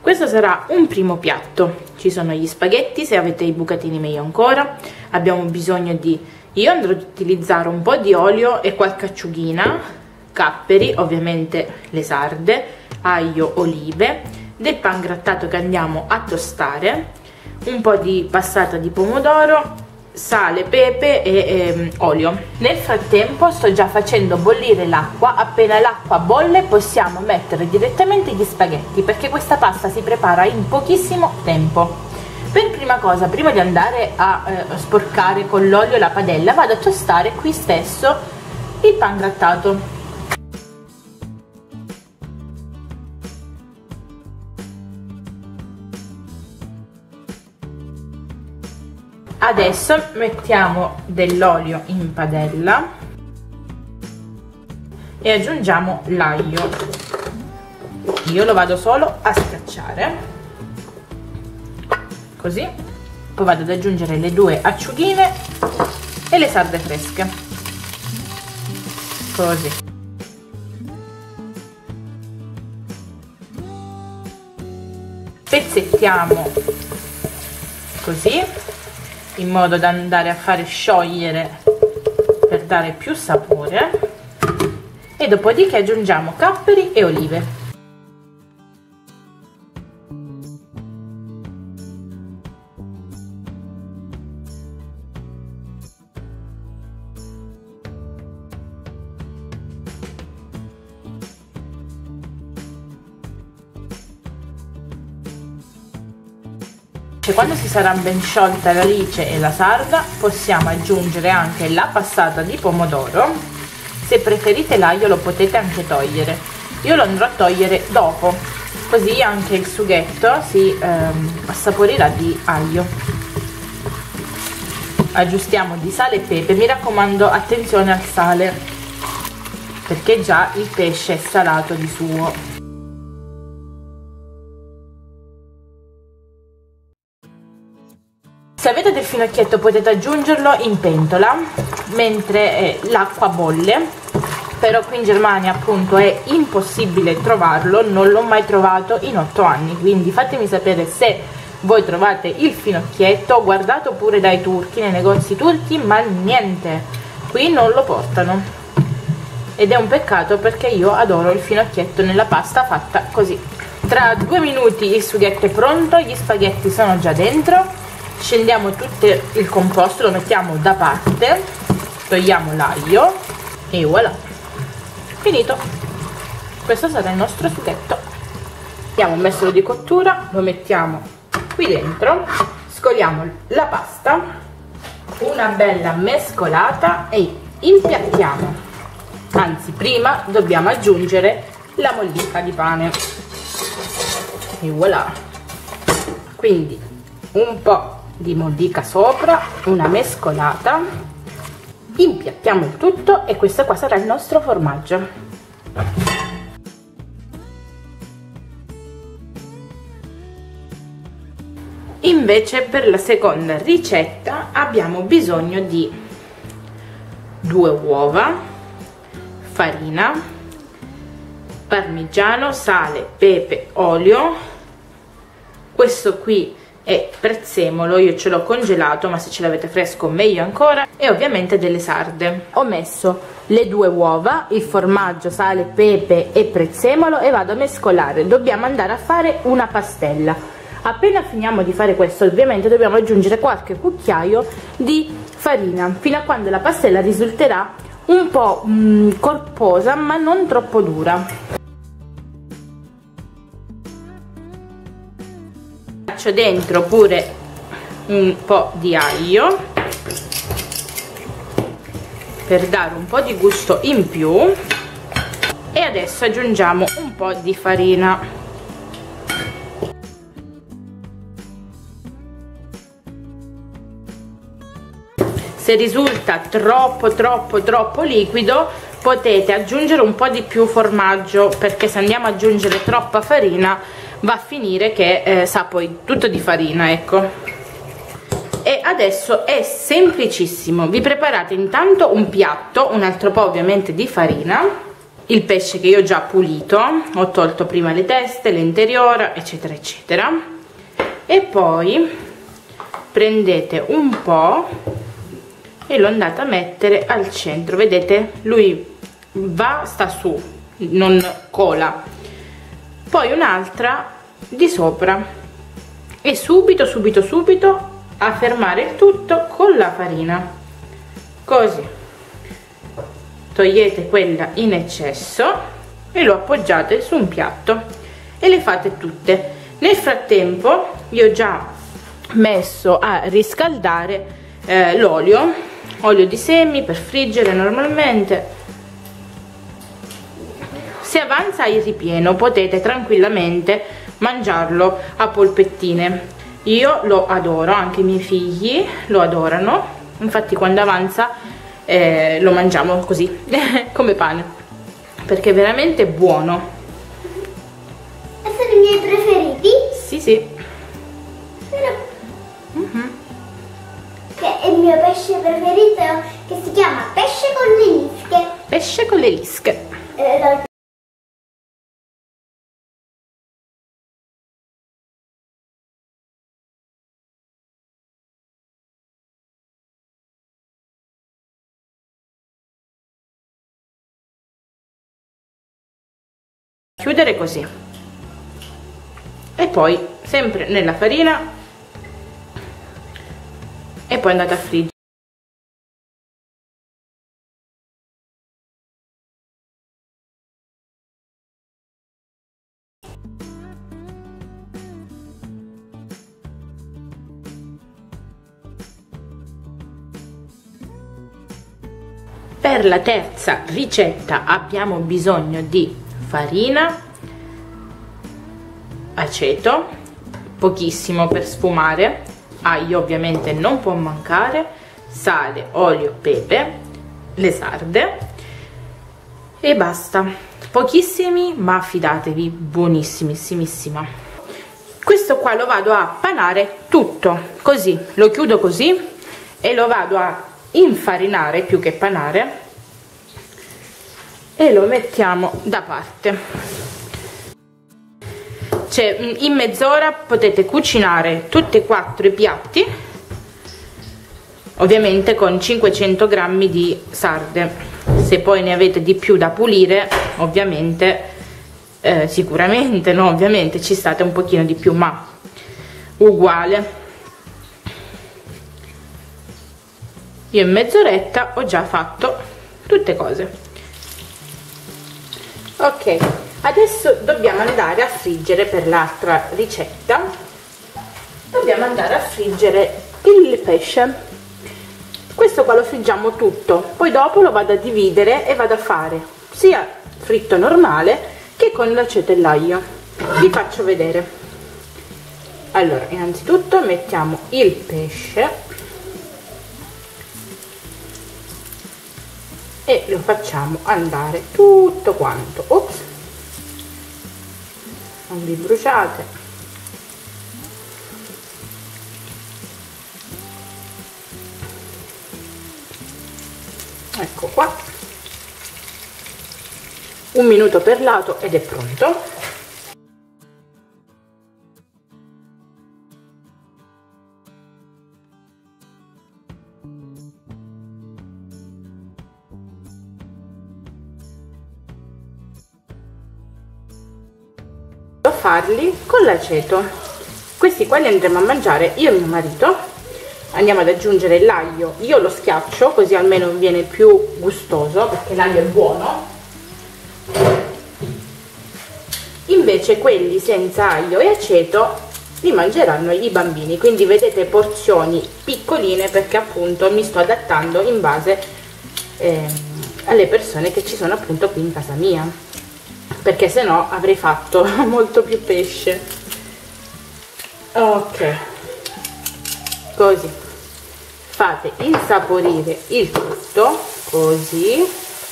Questo sarà un primo piatto. Ci sono gli spaghetti, se avete i bucatini meglio ancora. Abbiamo bisogno di... Io andrò ad utilizzare un po' di olio e qualche acciughina, capperi, ovviamente le sarde, aglio, olive, del pangrattato che andiamo a tostare, un po' di passata di pomodoro, sale, pepe e olio. Nel frattempo sto già facendo bollire l'acqua. Appena l'acqua bolle possiamo mettere direttamente gli spaghetti, perché questa pasta si prepara in pochissimo tempo. Per prima cosa, prima di andare a sporcare con l'olio la padella, vado a tostare qui stesso il pangrattato. Adesso mettiamo dell'olio in padella e aggiungiamo l'aglio. Io lo vado solo a schiacciare, così. Poi vado ad aggiungere le 2 acciughine e le sarde fresche, così. Pezzettiamo così, in modo da andare a fare sciogliere per dare più sapore, e dopodiché aggiungiamo capperi e olive. Quando si sarà ben sciolta l'alice e la sarda, possiamo aggiungere anche la passata di pomodoro. Se preferite l'aglio lo potete anche togliere, io lo andrò a togliere dopo, così anche il sughetto si assaporirà di aglio. Aggiustiamo di sale e pepe, mi raccomando attenzione al sale, perché già il pesce è salato di suo. Se avete del finocchietto potete aggiungerlo in pentola mentre l'acqua bolle, però qui in Germania appunto è impossibile trovarlo, non l'ho mai trovato in 8 anni, quindi fatemi sapere se voi trovate il finocchietto. Ho guardato pure dai turchi, nei negozi turchi, ma niente, qui non lo portano, ed è un peccato perché io adoro il finocchietto nella pasta fatta così. Tra 2 minuti il sughetto è pronto, gli spaghetti sono già dentro. Scendiamo tutto il composto, lo mettiamo da parte, togliamo l'aglio e voilà, finito. Questo sarà il nostro sughetto. Abbiamo un mestolo di cottura, lo mettiamo qui dentro, scoliamo la pasta, una bella mescolata e impiattiamo. Anzi, prima dobbiamo aggiungere la mollica di pane e voilà. Quindi un po' di mollica sopra, una mescolata, impiattiamo il tutto e questo qua sarà il nostro formaggio. Invece per la seconda ricetta abbiamo bisogno di 2 uova, farina, parmigiano, sale, pepe, olio. Questo qui è prezzemolo, io ce l'ho congelato, ma se ce l'avete fresco meglio ancora, e ovviamente delle sarde. Ho messo le 2 uova, il formaggio, sale, pepe e prezzemolo e vado a mescolare. Dobbiamo andare a fare una pastella. Appena finiamo di fare questo, ovviamente dobbiamo aggiungere qualche cucchiaio di farina, fino a quando la pastella risulterà un po' corposa ma non troppo dura. Faccio dentro pure un po' di aglio per dare un po' di gusto in più, e adesso aggiungiamo un po' di farina. Se risulta troppo liquido potete aggiungere un po' di più formaggio, perché se andiamo ad aggiungere troppa farina va a finire che sa poi tutto di farina, ecco. E adesso è semplicissimo, vi preparate intanto un piatto, un altro po' ovviamente di farina, il pesce che io ho già pulito, ho tolto prima le teste, l'interiore, eccetera eccetera, e poi prendete un po' e lo andate a mettere al centro. Vedete, lui sta su, non cola, poi un'altra di sopra e subito a fermare il tutto con la farina, così togliete quella in eccesso e lo appoggiate su un piatto e le fate tutte. Nel frattempo io ho già messo a riscaldare l'olio di semi per friggere normalmente. Se avanza il ripieno potete tranquillamente mangiarlo a polpettine. Io lo adoro, anche i miei figli lo adorano, infatti quando avanza lo mangiamo così come pane, perché è veramente buono. E sono i miei preferiti? Sì, sì. Che è il mio pesce preferito, che si chiama pesce con le lische. Pesce con le lische. Chiudere così e poi sempre nella farina e poi andate a friggere. Per la terza ricetta abbiamo bisogno di farina, aceto, pochissimo per sfumare, aglio ovviamente non può mancare, sale, olio, pepe, le sarde e basta. Pochissimi, ma fidatevi, buonissimissima. Questo qua lo vado a panare tutto, così, lo chiudo così e lo vado a infarinare più che panare e lo mettiamo da parte. Cioè, in mezz'ora potete cucinare tutti e 4 i piatti, ovviamente con 500 grammi di sarde. Se poi ne avete di più da pulire, ovviamente sicuramente no, ovviamente ci state un pochino di più, ma uguale. Io in mezz'oretta ho già fatto tutte cose. Ok, adesso dobbiamo andare a friggere per l'altra ricetta. Dobbiamo andare a friggere il pesce. Questo qua lo friggiamo tutto, poi dopo lo vado a dividere e vado a fare sia fritto normale che con l'aceto e l'aglio. Vi faccio vedere. Allora, innanzitutto mettiamo il pesce e lo facciamo andare tutto quanto. Ops, non vi bruciate. Ecco qua, 1 minuto per lato ed è pronto. Farli con l'aceto. Questi qua li andremo a mangiare io e mio marito. Andiamo ad aggiungere l'aglio, io lo schiaccio così almeno viene più gustoso, perché l'aglio è buono. Invece quelli senza aglio e aceto li mangeranno i bambini, quindi vedete porzioni piccoline, perché appunto mi sto adattando in base alle persone che ci sono appunto qui in casa mia, perché se no avrei fatto molto più pesce. Ok, così fate insaporire il tutto, così.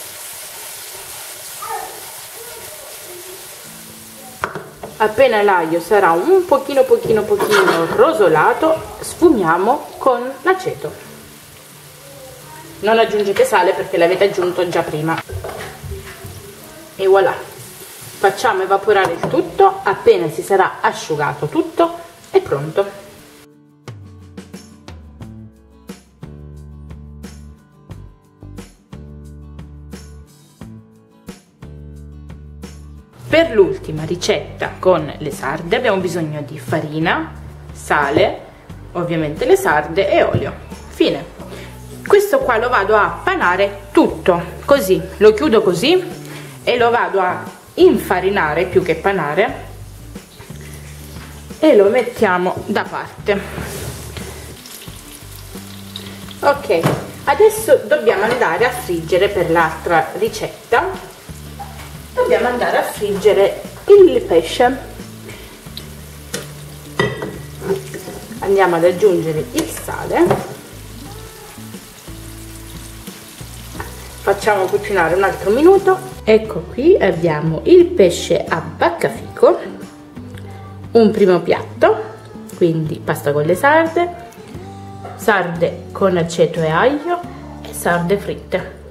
Appena l'aglio sarà un pochino rosolato, sfumiamo con l'aceto. Non aggiungete sale perché l'avete aggiunto già prima. e voilà, facciamo evaporare il tutto. Appena si sarà asciugato tutto è pronto. Per l'ultima ricetta con le sarde abbiamo bisogno di farina, sale, ovviamente le sarde e olio. Fine. Questo qua lo vado a panare tutto, così, lo chiudo così e lo vado a infarinare più che panare e lo mettiamo da parte. Ok, adesso dobbiamo andare a friggere per l'altra ricetta. Dobbiamo andare a friggere il pesce. Andiamo ad aggiungere il sale, facciamo cucinare un altro minuto. Ecco qui abbiamo il pesce a baccafico, un primo piatto, quindi pasta con le sarde, sarde con aceto e aglio e sarde fritte.